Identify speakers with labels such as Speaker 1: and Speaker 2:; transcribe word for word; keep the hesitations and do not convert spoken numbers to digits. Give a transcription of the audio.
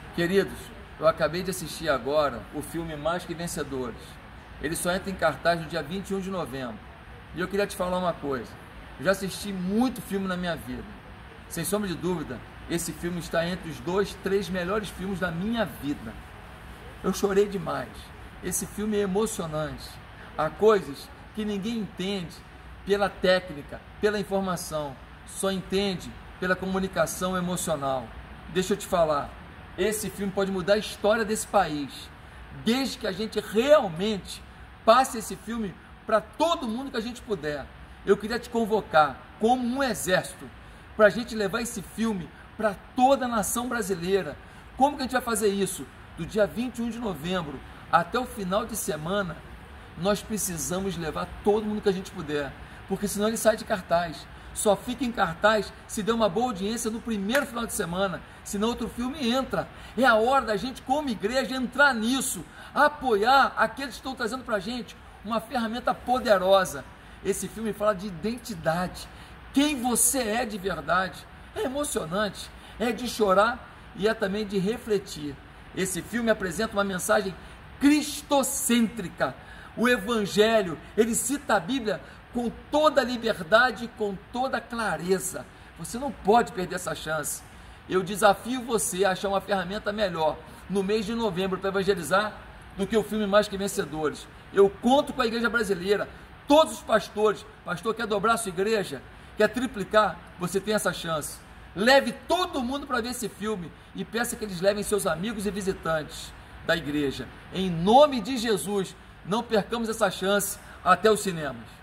Speaker 1: Queridos, eu acabei de assistir agora o filme Mais Que Vencedores. Ele só entra em cartaz no dia vinte e um de novembro. E eu queria te falar uma coisa. Eu já assisti muito filme na minha vida. Sem sombra de dúvida, esse filme está entre os dois, três melhores filmes da minha vida. Eu chorei demais. Esse filme é emocionante. Há coisas que ninguém entende pela técnica, pela informação. Só entende pela comunicação emocional. Deixa eu te falar. Esse filme pode mudar a história desse país, desde que a gente realmente passe esse filme para todo mundo que a gente puder. Eu queria te convocar como um exército para a gente levar esse filme para toda a nação brasileira. Como que a gente vai fazer isso? Do dia vinte e um de novembro até o final de semana, nós precisamos levar todo mundo que a gente puder, porque senão ele sai de cartaz. Só fica em cartaz se der uma boa audiência no primeiro final de semana, senão outro filme entra. É a hora da gente, como igreja, entrar nisso, apoiar aqueles que estão trazendo para a gente uma ferramenta poderosa. Esse filme fala de identidade, quem você é de verdade. É emocionante, é de chorar e é também de refletir. Esse filme apresenta uma mensagem cristocêntrica. O Evangelho, ele cita a Bíblia com toda a liberdade e com toda a clareza. Você não pode perder essa chance. Eu desafio você a achar uma ferramenta melhor no mês de novembro para evangelizar do que o filme Mais Que Vencedores. Eu conto com a igreja brasileira, todos os pastores. Pastor, quer dobrar a sua igreja? Quer triplicar? Você tem essa chance. Leve todo mundo para ver esse filme e peça que eles levem seus amigos e visitantes da igreja. Em nome de Jesus, não percamos essa chance. Até os cinemas.